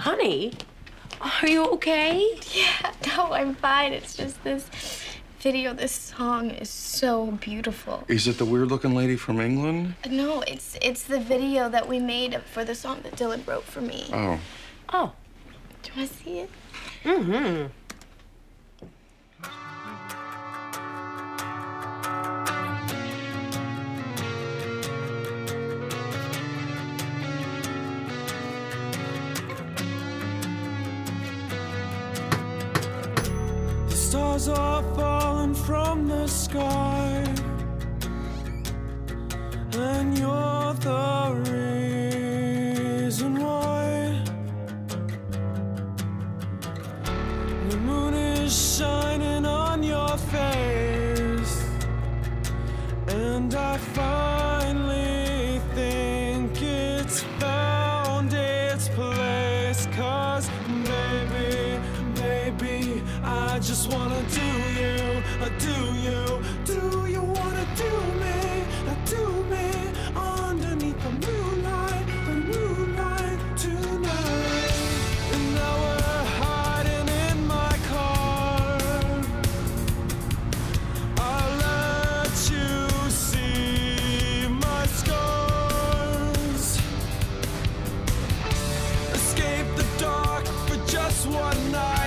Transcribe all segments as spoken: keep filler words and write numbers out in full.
Honey, are you okay? Yeah, no, I'm fine. It's just this video, this song is so beautiful. Is it the weird-looking lady from England? No, it's it's the video that we made for the song that Dylan wrote for me. Oh. Oh. Do you want to see it? Mm-hmm. Stars are falling from the sky, and you're the reason why. The moon is shining on your face, and I finally think it's found its place. 'Cause baby, baby, I just wanna do you, I do you, do you wanna do me, I do me, underneath the moonlight, the moonlight tonight. And now we're hiding in my car, I'll let you see my scars. Escape the dark for just one night.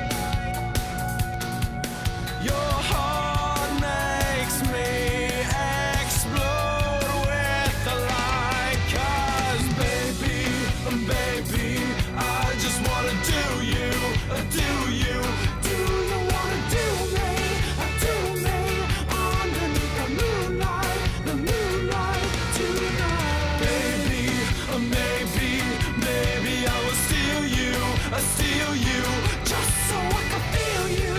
Your heart makes me explode with the light. 'Cause baby, baby, I just wanna do you, do you, do you wanna do me, do me, underneath the moonlight, the moonlight tonight. Baby, maybe, maybe I will steal you, I steal you, just so I can feel you.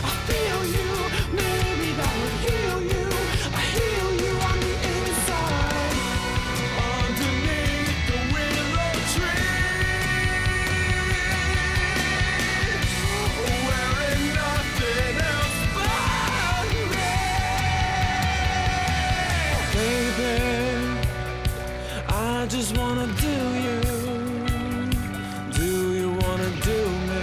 I just wanna do you. Do you wanna do me?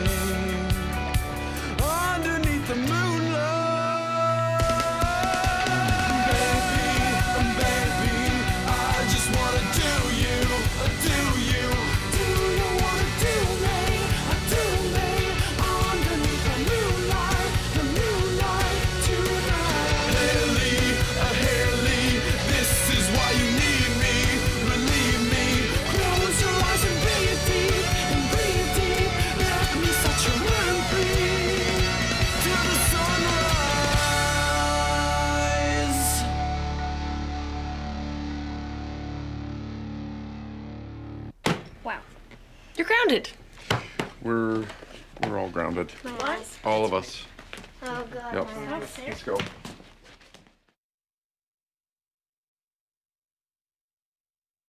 Underneath the moonlight. Baby, baby, I just wanna do you, do you. Do you wanna do me? Do me. Underneath the moonlight, the moonlight tonight. Haley, uh, Haley, this is why you need me. Wow. You're grounded. We're we're all grounded. What? All of us. Oh, God. Yep. Let's go.